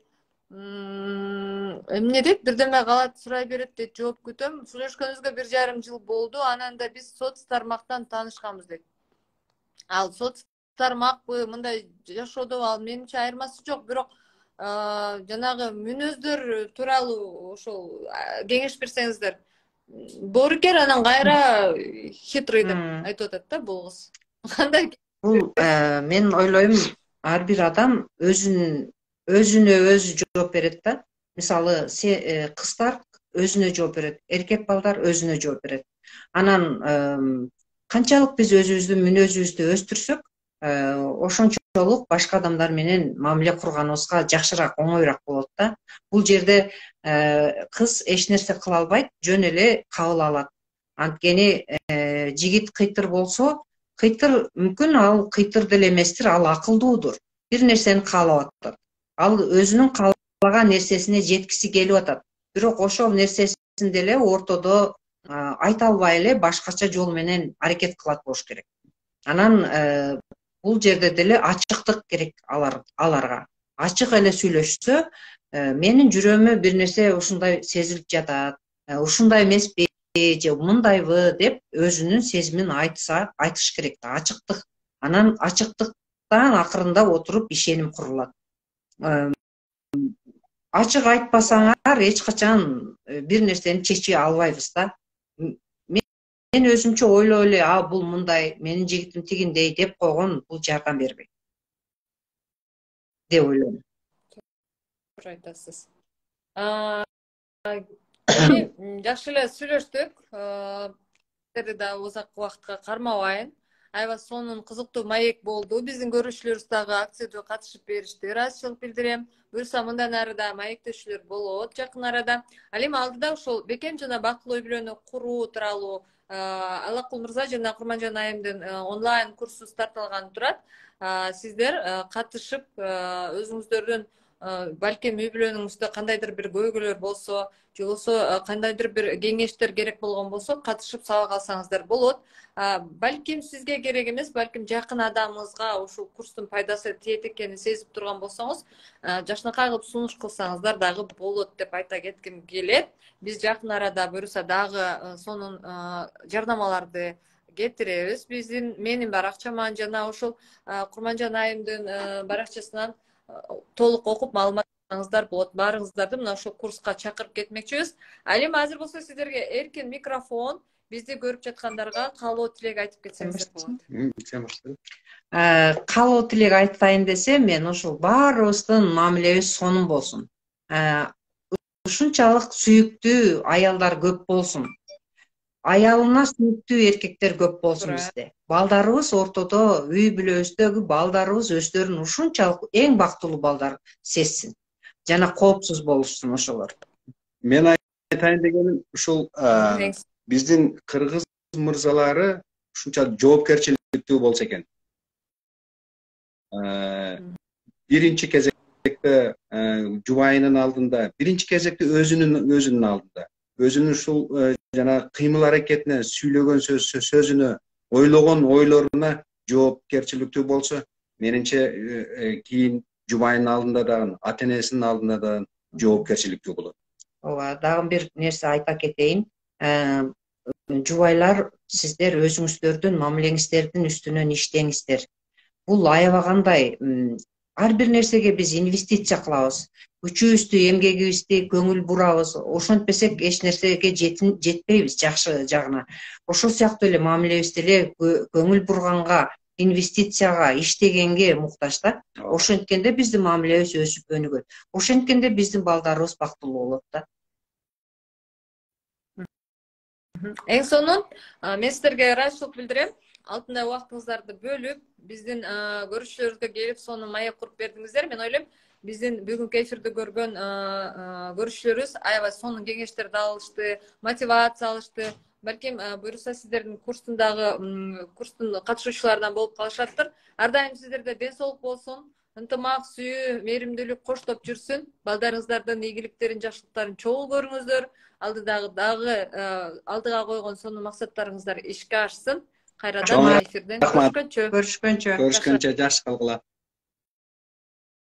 Эмне дейт, бирдеме калат сурай берет дейт, жооп күтөм. Сүйлөшкөнүбүзгө бир жарым жыл болду, анан да биз сот тармактан таанышканбыз дейт. Ал сот тармакпы, мындай жашоодо ал менимче айырмасы жок, бирок жанагы мүнөздөр тууралуу ошол кеңеш берсеңиздер. Боорукер анан кайра хитрый деп айтып атат да бул кыз. Кандай? Бул мен ойлойм, ар бир адам өзүнүн өзүнө өзү жооп берет да. Мисалы, кыздар өзүнө жооп берет, эркек балдар өзүнө жооп берет. Анан канчалык биз өзүбүздүн мүнөзүбүздү өстүрсөк, ошончолук башка адамдар менен мамиле курганыбызга жакшыраак, оңоюраак болот да. Бул жерде кыз эч нерсе кыла албайт, жөн эле кабыл алат. Анткени жигит кыйтыр болсо, кыйтыр мүмкүн ал кыйтыр деле эместир, ал акылдуудур. Бир нерсени каалап атат. Ал өзүнүн каалаган нерсесине жеткиси келип атат. Бирок ошол нерсесин деле ортодо айта албай эле башкача жол менен аракет кылат болуш керек. Анан бул жерде деле ачыктык керек аларга. Ачык эле сүйлөшсө, менин жүрөмө бир нерсе ушундай сезилип жатат, ушундай эмеспи же мындайбы деп өзүнүн сезимин айтса, айтыш керек да, ачыктык. Анан ачыктыктан акырында отуруп ишеним курулат. Ачык айтпасаңар эч качан бир нерсени чече албайбыз да. Мен өзүмчө ойлой эле, а бул мындай, менин жигитим тигиндей деп койгон бул жардам бербейт деп ойлойм. Туура айтасыз. Жакшы эле сүйлөштүк. Сиздерди да узак убакытка кармабайын. Аябай сонун кызыктуу маек болду. Биздин көрүүчүлөрүбүз дагы акцияга катышып беришти. Ыраазычылык билдирем. Буюрса мындан ары да маектешүүлөр болот жакын арада. Ал эми алдыда ошол бекем жана бактылуу үй бүлөнү куруу тууралуу Алакул мырза жана Курманжан айымдын онлайн курсу старталганы турат. Сиздер катышып өзүңүздөрдүн балким үй бүлөнүңүздө кандайдыр бир көйгөйлөр болсо, же болбосо кандайдыр бир кеңештер керек болгон болсо, катышып сабак алсаңыздар болот. Балким сизге керек эмес, балким жакын адамыңызга ушул курстун пайдасы тиет экенин сезип турган болсоңуз, жакшынакай кылып сунуш кылсаңыздар дагы болот деп айта кетким келет. Биз жакын арада буюрса дагы сонун жардамаларды кетиребиз. Биздин менин баракчаман жана ошол Курманжан айымдын баракчасынан толук окуп маалымат алсаңыздар болот. Баарыңыздарды мына ошол курска чакырып кетмекчибиз. Ал эми азыр болсо сиздерге эркин микрофон, бизди көрүп жаткандарга каалоо тилек айтып кетсеңиздер болот. Каалоо тилек айтайын десем, мен ошол баарыбыздын мамилебиз сонун болсун. Ушунчалык сүйүктүү аялдар көп болсун. Аялына сүйүктүү эркектер көп болсун бизде. Балдарыбыз ортодо, үй бүлөбүздөгү балдарыбыз өздөрүн ушунчалык эң бактылуу балдар сезсин. Жана коопсуз болушсун ошолор. Мен айтайын дегеним ушул биздин кыргыз мырзалары ушунча жоопкерчиликтүү болсо экен. Биринчи кезекте жубайынын алдында, биринчи кезекте өзүнүн өзүнүн алдында, өзүнүн ушул жана кыймыл аракетине, сүйлөгөн сөзүнө, ойлогон ойлоруна жоопкерчиликтүү болсо, менимче кийин жубайынын алдында дагы, ата энесинин алдында дагы жоопкерчиликтүү болот. Ооба, дагы бир нерсе айта кетейин. Жубайлар, сиздер өзүңүздөрдүн мамилеңиздердин үстүнөн иштеңиздер. Бул аябагандай, ар бир нерсеге биз инвестиция кылабыз. Күчүбүздү, эмгегибизди көңүл бурабыз. Ошентпесек эч нерсеге жетпейбиз жакшы жагына. Ошол сыяктуу эле мамилебизди эле көңүл бурганга, инвестицияга, иштегенге муктаж да. Ошенткенде биздин мамилебиз өсүп өнүгөт. Ошенткенде биздин балдарыбыз бактылуу болот да. Эң сонун, мен сиздерге ыраазычылык билдирем. Алтындай убактыңыздарды бөлүп, биздин көрүүчүлөрүбүзгө келип, сонун маек куруп бердиңиздер. Мен ойлойм, биздин бүгүнкү эфирди көргөн көрүүчүлөрүбүз аябай сонун кеңештерди алышты, мотивация алышты. Балким буюрса сиздердин курстундагы курстун катышуучуларынан болуп калышаттыр. Ар дайым сиздерде ден соолук болсун, ынтымак, сүйүү, мээримдүүлүк коштоп жүрсүн. Балдарыңыздардын ийгиликтерин, жакшылыктарын чогуу көрүңүздөр. Алдыдагы дагы алдыга койгон сонун максаттарыңыздар ишке ашсын. Кайрадан эфирден көрүшкөнчө. Көрүшкөнчө. Көрүшкөнчө жакшы калгыла.